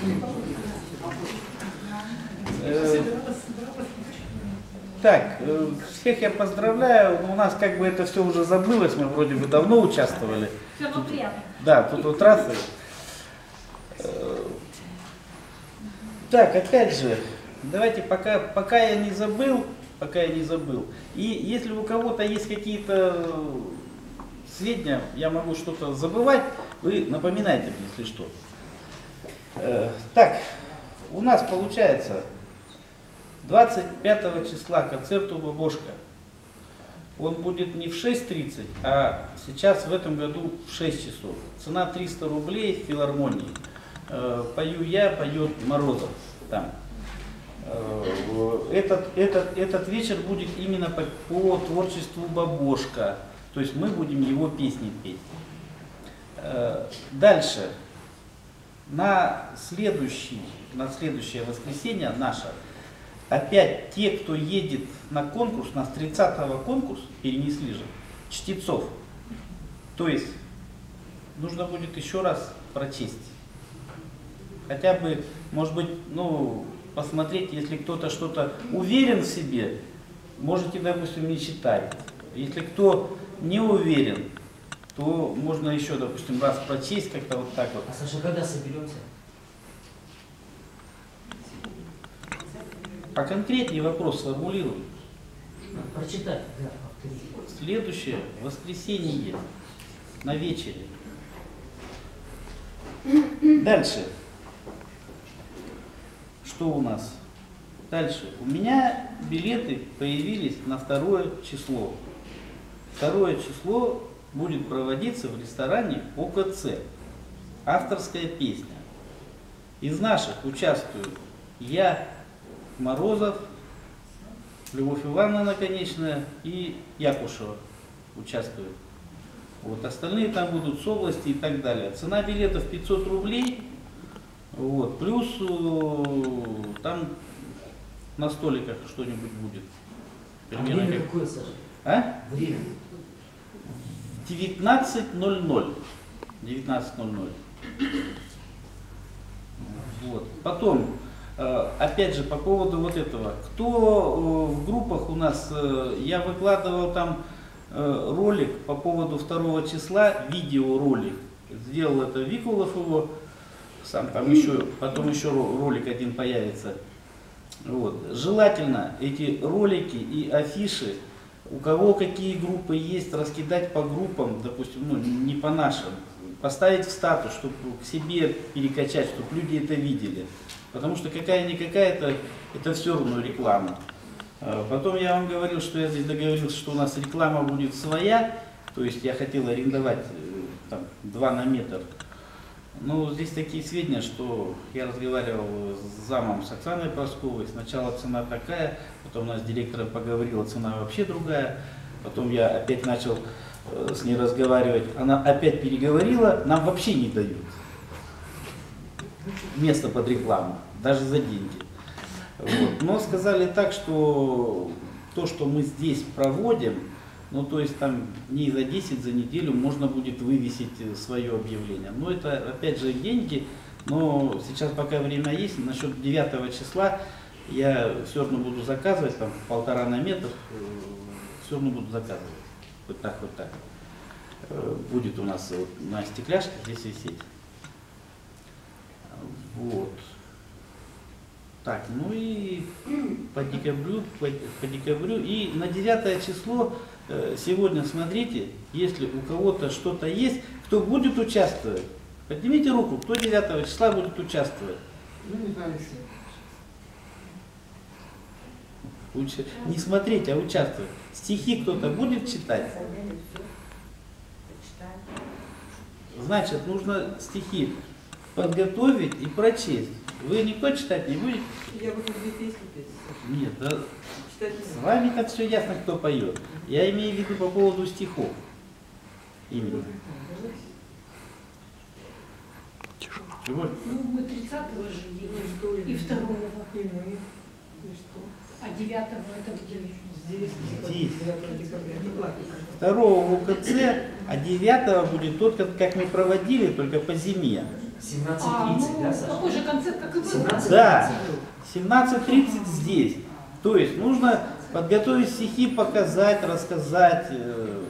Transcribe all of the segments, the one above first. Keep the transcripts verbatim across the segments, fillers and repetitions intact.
Так, всех я поздравляю. У нас как бы это все уже забылось, мы вроде бы давно участвовали. Все равно приятно. Да, тут вот трассы. Так, опять же, давайте пока, пока я не забыл, пока я не забыл. И если у кого-то есть какие-то сведения, я могу что-то забывать, вы напоминайте мне, если что. Так, у нас получается двадцать пятого числа концерт у Бабошка. Он будет не в шесть тридцать, а сейчас в этом году в шесть часов. Цена триста рублей в филармонии. Пою я, поет Морозов там. Этот, этот, этот вечер будет именно по, по творчеству Бабошка. То есть мы будем его песни петь. Дальше. На, следующий, на следующее воскресенье наше, опять те, кто едет на конкурс, на тридцатого конкурс перенесли же, чтецов. То есть нужно будет еще раз прочесть. Хотя бы, может быть, ну, посмотреть, если кто-то что-то уверен в себе, можете, допустим, не читать. Если кто не уверен, то можно еще, допустим, раз прочесть как-то вот так вот. А Саша, когда соберемся? Поконкретнее вопрос сформулируй. Прочитать, да, повторить. Следующее воскресенье на вечере. Дальше. Что у нас? Дальше. У меня билеты появились на второе число. Второе число будет проводиться в ресторане ОКЦ. Авторская песня. Из наших участвуют я, Морозов, Любовь Ивановна Наконечная и Якушева участвуют. Вот, остальные там будут с области и так далее. Цена билетов пятьсот рублей. Вот, плюс там на столиках что-нибудь будет. Примерно а время как... какое, Саша? А? Время. девятнадцать ноль ноль. девятнадцать ноль ноль. Вот. Потом, опять же, по поводу вот этого. Кто в группах у нас, я выкладывал там ролик по поводу второго числа, видеоролик. Сделал это Викулов его, сам там еще, потом еще ролик один появится. Вот. Желательно эти ролики и афиши, у кого какие группы есть, раскидать по группам, допустим, ну не по нашим, поставить в статус, чтобы к себе перекачать, чтобы люди это видели. Потому что какая-никакая, это, это все равно реклама. Потом я вам говорил, что я здесь договорился, что у нас реклама будет своя, то есть я хотел арендовать там, два на метр. Но здесь такие сведения, что я разговаривал с замом, с Оксаной Просковой, сначала цена такая, потом у нас с директором поговорила, цена вообще другая, потом я опять начал с ней разговаривать, она опять переговорила, нам вообще не дают место под рекламу, даже за деньги. Вот. Но сказали так, что то, что мы здесь проводим, ну то есть там дней за десять, за неделю можно будет вывесить свое объявление. Но это опять же деньги, но сейчас пока время есть, насчет девятого числа я все равно буду заказывать, там полтора на метр, все равно буду заказывать. Вот так, вот так. Будет у нас вот на стекляшке здесь висеть. Вот. Так, ну и по декабрю, по, по декабрю и на девятое число э, сегодня смотрите, если у кого-то что-то есть, кто будет участвовать, поднимите руку, кто девятого числа будет участвовать. Уча... Не смотреть, а участвовать. Стихи кто-то будет читать? Значит, нужно стихи подготовить и прочесть. Вы никто читать не будете? Я буду две песни петь. Нет, да. Читать С вами так все ясно, кто поет. Я имею в виду по поводу стихов. Именно. Чего? Ну, мы тридцатого же едем, и второго. А девятого это где? Здесь. Второго в УКЦ, а девятого будет тот, как, как мы проводили, только по зиме. семнадцать А, тридцать, ну, да, Саша? такой же концерт, как и был. семнадцать Да. тридцать. семнадцать тридцать здесь. То есть нужно подготовить стихи, показать, рассказать. э,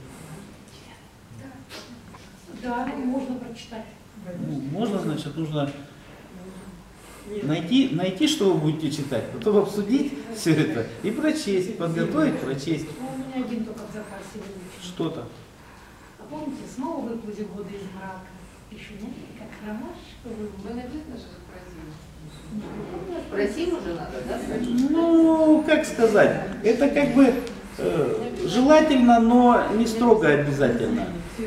Да, можно прочитать. ну, Можно, значит, нужно найти, найти, что вы будете читать, потом обсудить все это и прочесть, подготовить, прочесть Ну, у меня один только в запасе выучен. что-то. А помните, снова выплыли годы из мрака. Еще не как ромашка Ну, выплыла. написано же про зиму. Про зиму же надо, да, сказать? Ну, как сказать, это как бы э, желательно, но не строго обязательно.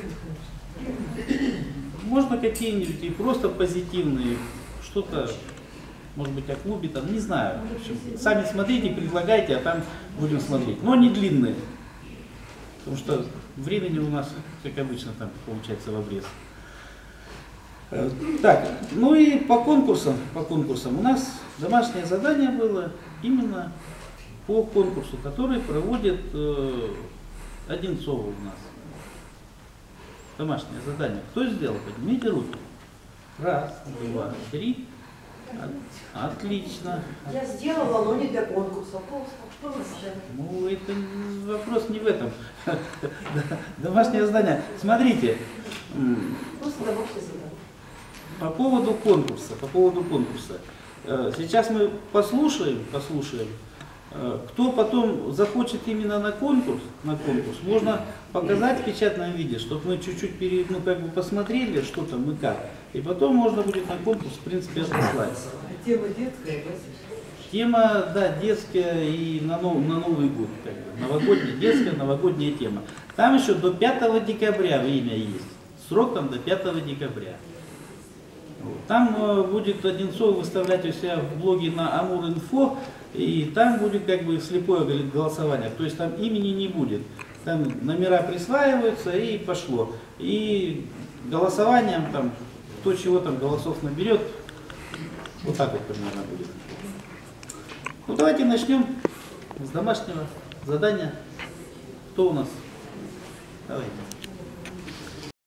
Можно какие-нибудь и просто позитивные, что-то, может быть, о клубе, там, не знаю. В общем, сами смотрите, предлагайте, а там будем смотреть. Но не длинные, потому что времени у нас, как обычно, там получается в обрез. Э, Так, ну и по конкурсам, по конкурсам у нас домашнее задание было именно по конкурсу, который проводит э, Одинцова у нас. Домашнее задание. Кто сделал? Поднимите руки. Раз, два, три. От- Отлично. Я сделала, но не для конкурса. Просто что вы сделали? Ну, это не- вопрос не в этом. Домашнее задание. Смотрите, м, Просто домашнее задание. по поводу конкурса, по поводу конкурса. Э, Сейчас мы послушаем, послушаем. Э, Кто потом захочет именно на конкурс, на конкурс, можно показать в печатном виде, чтобы мы чуть-чуть пере, ну, как бы посмотрели, что там и как. И потом можно будет на конкурс, в принципе, отослать. Тема детская, да, Саша? Тема, да, детская и на, нов- на Новый год, как бы. Новогодняя, детская, новогодняя тема. Там еще до пятого декабря время есть. Срок там до пятого декабря. Вот. Там э, будет Одинцов выставлять у себя в блоге на Амур.инфо, и там будет как бы слепое, говорит, голосование. То есть там имени не будет. Там номера присваиваются и пошло. И голосованием там, кто чего там голосов наберет, вот так вот примерно будет. Ну давайте начнем с домашнего задания. Кто у нас? Давайте.